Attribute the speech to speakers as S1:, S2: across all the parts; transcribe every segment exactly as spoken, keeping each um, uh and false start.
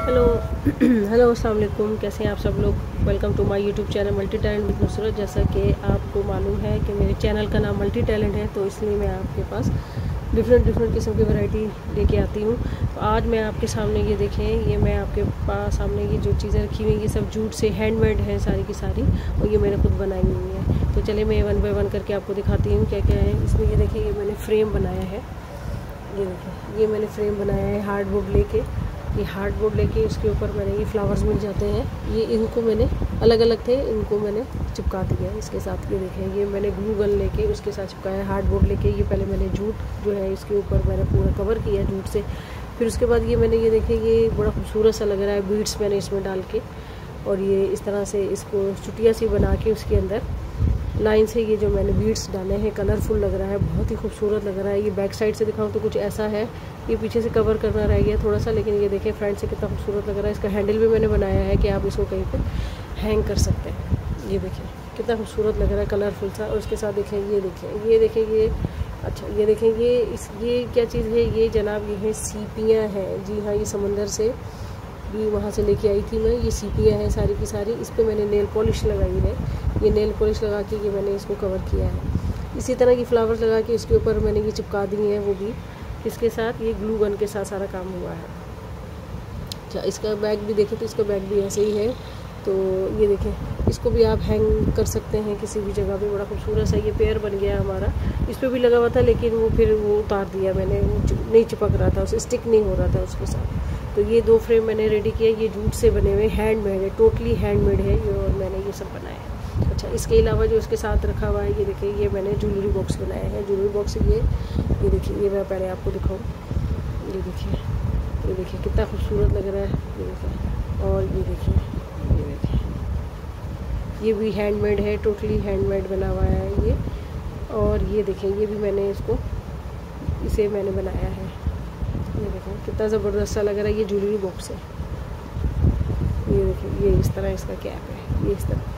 S1: Hello hello अस्सलाम वालेकुम, कैसे हैं आप सब लोग। Welcome to my YouTube channel multi talent with Nusrat. जैसा कि आपको मालूम है कि मेरे चैनल का नाम मल्टी टैलेंट है, तो इसलिए मैं आपके पास डिफरेंट डिफरेंट किस्म की वैरायटी लेके आती हूँ। तो आज मैं आपके सामने ये देखें, ये मैं आपके पास सामने ये जो चीज़ें रखी हुई हैं ये सब जूट से हैंडमेड है सारी की सारी, और ये मैंने खुद बनाई हुई है। तो चले मैं वन बाय वन करके आपको दिखाती हूँ क्या क्या है इसमें। ये देखिए, ये मैंने फ्रेम बनाया है। ये देखिए, ये मैंने फ्रेम बनाया है हार्डबोर्ड लेके। ये हार्डबोर्ड लेके उसके ऊपर मैंने ये फ्लावर्स मिल जाते हैं, ये इनको मैंने अलग अलग थे, इनको मैंने चिपका दिया है इसके साथ। ये देखें, ये मैंने ग्लू गन लेके उसके साथ चिपकाया है हार्डबोर्ड लेके। ये पहले मैंने जूट जो है इसके ऊपर मैंने पूरा कवर किया जूट से। फिर उसके बाद ये मैंने ये देखें, ये बड़ा खूबसूरत सा लग रहा है, बीड्स मैंने इसमें डाल के, और ये इस तरह से इसको चुटिया सी बना के उसके अंदर लाइन से ये जो मैंने बीड्स डाले हैं, कलरफुल लग रहा है, बहुत ही खूबसूरत लग रहा है। ये बैक साइड से दिखाऊं तो कुछ ऐसा है, ये पीछे से कवर करना रह गया थोड़ा सा, लेकिन ये देखें फ्रंट से कितना खूबसूरत लग रहा है। इसका हैंडल भी मैंने बनाया है कि आप इसको कहीं पे हैंग कर सकते हैं। ये देखें कितना खूबसूरत लग रहा है, कलरफुल सा। और उसके साथ देखें, ये देखें ये देखें ये अच्छा ये देखें, ये इस ये क्या चीज़ है, ये जनाब ये है सीपियाँ हैं। जी हाँ, ये समंदर से भी वहाँ से लेके आई थी मैं। ये सीपियाँ हैं सारी की सारी। इस पर मैंने नेल पॉलिश लगाई है, ये नेल पॉलिश लगा के ये मैंने इसको कवर किया है। इसी तरह की फ्लावर्स लगा के इसके ऊपर मैंने ये चिपका दी हैं, वो भी इसके साथ ये ग्लू गन के साथ सारा काम हुआ है। अच्छा, इसका बैग भी देखें तो इसका बैग भी ऐसे ही है। तो ये देखें, इसको भी आप हैंग कर सकते हैं किसी भी जगह पे। बड़ा खूबसूरत सा ये पेयर बन गया हमारा। इस पर भी लगा हुआ था, लेकिन वो फिर वो उतार दिया मैंने, वो नहीं चिपक रहा था, उसे स्टिक नहीं हो रहा था उसके साथ। तो ये दो फ्रेम मैंने रेडी किया। ये जूट से बने हुए हैंडमेड है, टोटली हैंडमेड है ये, और मैंने ये सब बनाया है। अच्छा, इसके अलावा जो इसके साथ रखा हुआ है, ये देखिए, ये मैंने ज्वेलरी बॉक्स बनाया है। ज्वेलरी बॉक्स ये ये देखिए, ये मैं पहले आपको दिखाऊँ। ये देखिए, ये देखिए कितना खूबसूरत लग रहा है। ये देखिए, और ये देखिए, ये देखिए, ये भी हैंडमेड है, टोटली हैंडमेड बना हुआ है ये। और ये देखें, ये भी मैंने इसको इसे मैंने बनाया है। ये देखें कितना ज़बरदस्त सा लग रहा है। ये ज्वेलरी बॉक्स है। ये देखिए, ये इस तरह इसका कैप है, ये इस तरह,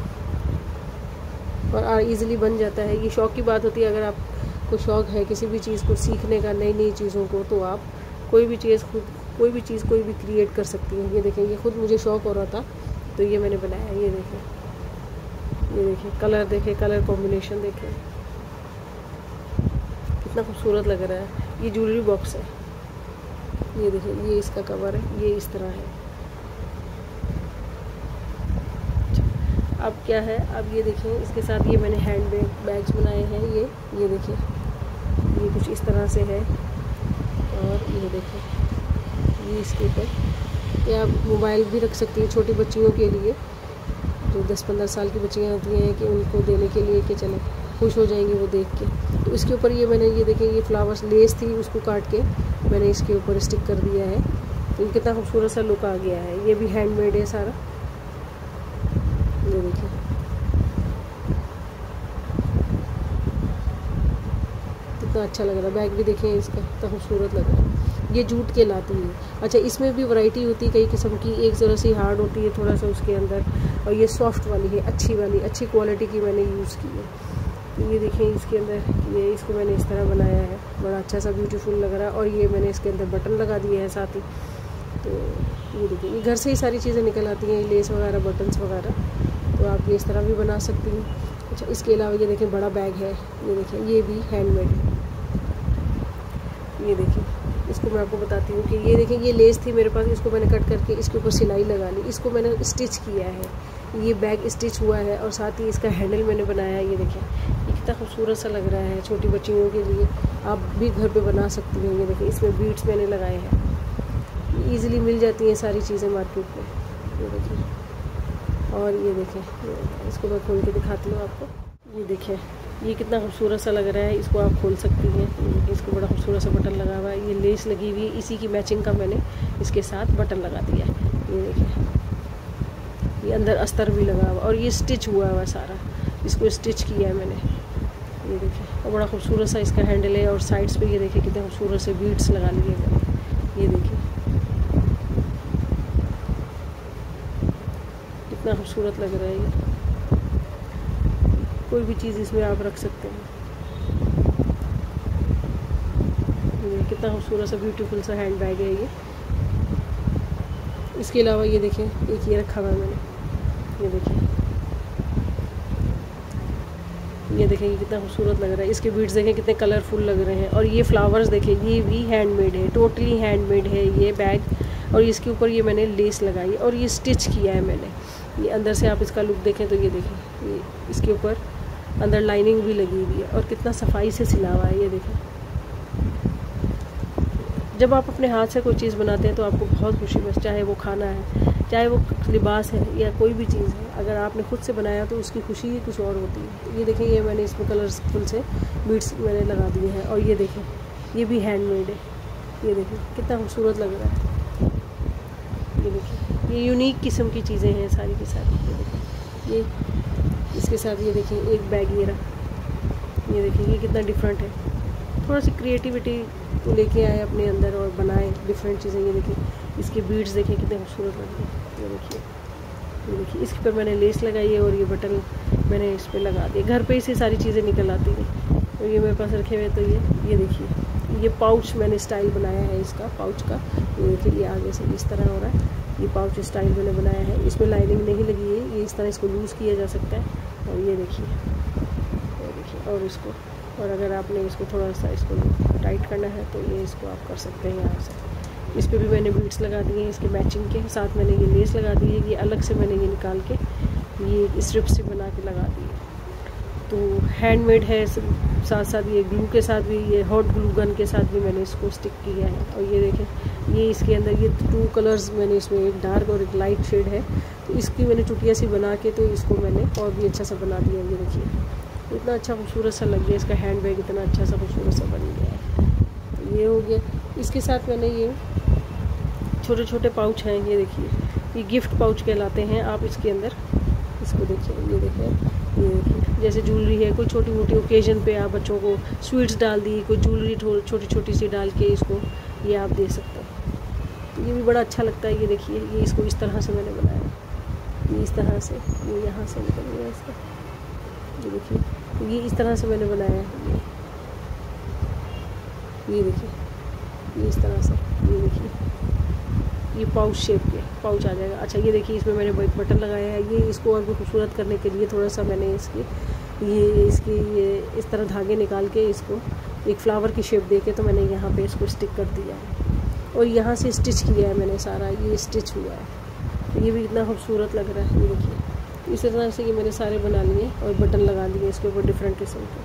S1: और इजीली बन जाता है। ये शौक़ की बात होती है, अगर आपको शौक़ है किसी भी चीज़ को सीखने का, नई नई चीज़ों को, तो आप कोई भी चीज़ खुद कोई भी चीज़ कोई भी क्रिएट कर सकती हैं। ये देखें, ये खुद मुझे शौक़ हो रहा था तो ये मैंने बनाया। ये देखें, ये देखें कलर, देखें कलर कॉम्बिनेशन, देखें कितना खूबसूरत लग रहा है। ये ज्वेलरी बॉक्स है। ये देखिए, ये इसका कवर है, ये इस तरह है। अब क्या है, अब ये देखें, इसके साथ ये मैंने हैंड बैग बैग्स बनाए हैं। ये ये देखिए, ये कुछ इस तरह से है। और ये देखिए, ये इसके ऊपर ये आप मोबाइल भी रख सकती हैं छोटी बच्चियों के लिए, जो दस पंद्रह साल की बच्चियाँ होती हैं, कि उनको देने के लिए कि चले खुश हो जाएंगी वो देख के। तो इसके ऊपर ये मैंने ये देखें, ये फ्लावर्स लेस थी, उसको काट के मैंने इसके ऊपर स्टिक कर दिया है। तो ये कितना खूबसूरत सा लुक आ गया है। ये भी हैंडमेड है सारा। ये देखिए, कितना अच्छा लग रहा है। बैग भी देखें इसका कितना खूबसूरत लग रहा है। ये जूट के लाती है। अच्छा, इसमें भी वैरायटी होती है कई किस्म की। एक ज़रा सी हार्ड होती है थोड़ा सा उसके अंदर, और ये सॉफ्ट वाली है, अच्छी वाली, अच्छी क्वालिटी की मैंने यूज़ की है। तो ये देखें, इसके अंदर ये इसको मैंने इस तरह बनाया है, बड़ा अच्छा सा ब्यूटीफुल लग रहा है। और ये मैंने इसके अंदर बटन लगा दिए हैं साथ ही। तो ये देखिए, ये घर से ही सारी चीज़ें निकल आती हैं, लेस वगैरह, बटन्स वगैरह, तो आप ये इस तरह भी बना सकती हैं। अच्छा, इसके अलावा ये देखें बड़ा बैग है। ये देखें, ये भी हैंडमेड है। ये देखिए, इसको मैं आपको बताती हूँ कि ये देखें, ये लेस थी मेरे पास, इसको मैंने कट करके इसके ऊपर सिलाई लगा ली, इसको मैंने स्टिच किया है। ये बैग स्टिच हुआ है, और साथ ही इसका हैंडल मैंने बनाया है। ये देखें, ये कितना खूबसूरत सा लग रहा है। छोटी बच्चियों के लिए आप भी घर पे बना सकती हैं। ये देखें, इसमें बीड्स मैंने लगाए हैं, ईज़िली मिल जाती हैं सारी चीज़ें मार्केट में। ये देखिए, और ये देखें, इसको मैं खोल के दिखाती हूँ आपको। ये देखें, ये कितना खूबसूरत सा लग रहा है, इसको आप खोल सकती हैं। इसको बड़ा खूबसूरत सा बटन लगा हुआ है, ये लेस लगी हुई है, इसी की मैचिंग का मैंने इसके साथ बटन लगा दिया है। ये देखिए, ये अंदर अस्तर भी लगा हुआ, और ये स्टिच हुआ हुआ सारा, इसको स्टिच किया है मैंने। ये देखिए, और बड़ा खूबसूरत सा इसका हैंडल है, और साइड्स पे ये देखिए कितने खूबसूरत से बीड्स लगा लिए मैंने। ये देखिए कितना खूबसूरत लग रहा है। ये कोई भी चीज़ इसमें आप रख सकते हैं। ये कितना खूबसूरत सा ब्यूटीफुल सा हैंड बैग है ये। इसके अलावा ये देखें, एक ये रखा हुआ है मैंने, ये देखें, ये देखें ये कितना खूबसूरत लग रहा है। इसके बीड्स देखें कितने कलरफुल लग रहे हैं। और ये फ्लावर्स देखें, ये भी हैंडमेड है, टोटली हैंडमेड है ये बैग। और इसके ऊपर ये मैंने लेस लगाई और ये स्टिच किया है मैंने। ये अंदर से आप इसका लुक देखें तो ये देखें, ये इसके ऊपर अंदर लाइनिंग भी लगी हुई है और कितना सफाई से सिला हुआ है। ये देखें, जब आप अपने हाथ से कोई चीज़ बनाते हैं तो आपको बहुत खुशी महसूस, चाहे वो खाना है, चाहे वो लिबास है या कोई भी चीज़ है, अगर आपने खुद से बनाया तो उसकी खुशी ही कुछ और होती है। ये देखें, ये मैंने इसमें कलरफुल से बीड्स मैंने लगा दिए हैं। और ये देखें, ये भी हैंडमेड है। ये देखें कितना खूबसूरत लग रहा है। ये देखिए, ये यूनिक किस्म की चीज़ें हैं सारी की सारी। ये देखें, ये इसके साथ ये देखिए एक बैग ये रहा, ये देखिए ये कितना डिफरेंट है। थोड़ा सी क्रिएटिविटी को लेके आए अपने अंदर और बनाए डिफरेंट चीज़ें। ये देखिए, इसके बीड्स देखें कितने खूबसूरत लग रहे हैं। ये देखिए, ये देखिए इसके पर मैंने लेस लगाई है और ये बटन मैंने इस पर लगा दिए। घर पे ही सारी चीज़ें निकल आती हैं। और ये मेरे पास रखे हुए तो ये ये देखिए, ये पाउच मैंने स्टाइल बनाया है इसका, पाउच का। ये देखिए, ये आगे से इस तरह हो रहा है। ये पाउच स्टाइल मैंने बनाया है, इसमें लाइनिंग नहीं लगी है। ये इस तरह इसको लूज़ किया जा सकता है। और ये देखिए, ये देखिए, और इसको, और अगर आपने इसको थोड़ा सा इसको टाइट करना है तो ये इसको आप कर सकते हैं यहाँ से। इस पर भी मैंने बीड्स लगा दिए हैं इसके मैचिंग के साथ। मैंने ये लेस लगा दी है, ये अलग से मैंने ये निकाल के ये स्ट्रिप से बना के लगा दी है। तो हैंडमेड है, साथ साथ ये ग्लू के साथ भी, ये हॉट ग्लू गन के साथ भी मैंने इसको स्टिक किया है। और ये देखें, ये इसके अंदर ये टू कलर्स मैंने इसमें, एक डार्क और एक लाइट शेड है। तो इसकी मैंने चुटिया सी बना के तो इसको मैंने और भी अच्छा सा बना दिया। ये देखिए इतना अच्छा खूबसूरत सा लग गया, इसका हैंड बैग इतना अच्छा सा खूबसूरत सा बन गया है। तो ये हो गया। इसके साथ मैंने ये छोटे छोटे पाउच हैं, ये देखिए, ये गिफ्ट पाउच कहलाते हैं। आप इसके अंदर इसको देखिए, ये देखिए, ये देखिए, जैसे ज्वेलरी है, कोई छोटी मोटी ओकेजन पे आप बच्चों को स्वीट्स डाल दी, कोई ज्वेलरी छोटी छोटी सी डाल के इसको ये आप दे सकते हैं। तो ये भी बड़ा अच्छा लगता है। ये देखिए, ये इसको इस तरह से मैंने बनाया, ये इस तरह से, ये यहाँ से निकल गया इसका। ये देखिए, ये इस तरह से मैंने बनाया है। ये देखिए, ये इस तरह से, ये देखिए, ये पाउच शेप के पाउच आ जाएगा। अच्छा, ये देखिए, इसमें मैंने बटन लगाया है। ये इसको और भी खूबसूरत करने के लिए थोड़ा सा मैंने इसकी ये इसकी ये इस तरह धागे निकाल के इसको एक फ्लावर की शेप दे के तो मैंने यहाँ पे इसको स्टिक कर दिया है। और यहाँ से स्टिच किया है मैंने सारा, ये स्टिच हुआ है। ये भी इतना खूबसूरत लग रहा है। ये देखिए, इसी तरह से ये मैंने सारे बना लिए और बटन लगा दिए इसके ऊपर डिफरेंट किस्म के।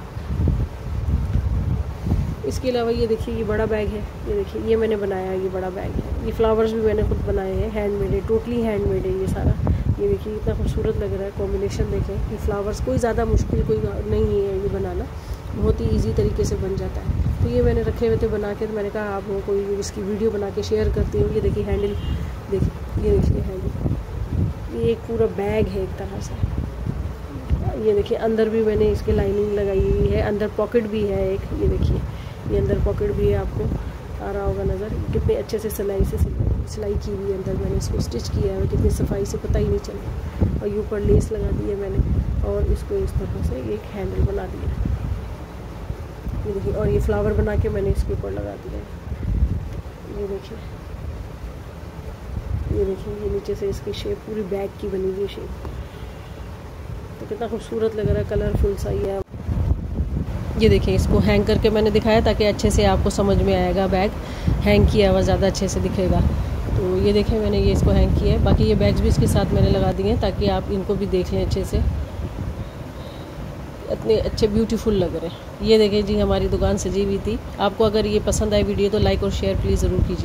S1: इसके अलावा ये देखिए, ये बड़ा बैग है। ये देखिए, ये मैंने बनाया है, ये बड़ा बैग है। ये फ्लावर्स भी मैंने खुद बनाए हैं, हैंडमेड है, टोटली हैंडमेड है ये सारा। ये देखिए इतना खूबसूरत लग रहा है, कॉम्बिनेशन देखें। ये फ्लावर्स कोई ज़्यादा मुश्किल कोई नहीं है ये बनाना, बहुत ही ईजी तरीके से बन जाता है। तो ये मैंने रखे हुए थे बना के, तो मैंने कहा आप लोगों को इसकी वीडियो बना के शेयर करती हूँ। ये देखिए हैंडल, देखिए, ये देखिए हैंडल, ये एक पूरा बैग है एक तरह से। ये देखिए, अंदर भी मैंने इसके लाइनिंग लगाई हुई है, अंदर पॉकेट भी है एक। ये देखिए, ये अंदर पॉकेट भी है, आपको आ रहा होगा नज़र, कितने अच्छे से सिलाई से सिलाई की हुई है। अंदर मैंने इसको स्टिच किया है, कितनी सफाई से पता ही नहीं चला। और ये ऊपर लेस लगा दी है मैंने और इसको इस तरह से एक हैंडल बना दिया। ये देखिए, और ये फ्लावर बना के मैंने इसके ऊपर लगा दिया है। ये देखिए, ये देखिए, ये नीचे से इसकी शेप पूरी बैग की बनी हुई शेप। तो कितना खूबसूरत लग रहा है, कलरफुल सा ये। ये देखिए, इसको हैंग करके मैंने दिखाया ताकि अच्छे से आपको समझ में आएगा। बैग हैंग किया हुआ ज़्यादा अच्छे से दिखेगा। तो ये देखें, मैंने ये इसको हैंग किया है। बाकी ये बैग्स भी इसके साथ मैंने लगा दिए हैं ताकि आप इनको भी देख लें अच्छे से, इतने अच्छे ब्यूटीफुल लग रहे हैं। ये देखें जी, हमारी दुकान सजी हुई थी। आपको अगर ये पसंद आए वीडियो तो लाइक और शेयर प्लीज़ ज़रूर कीजिए।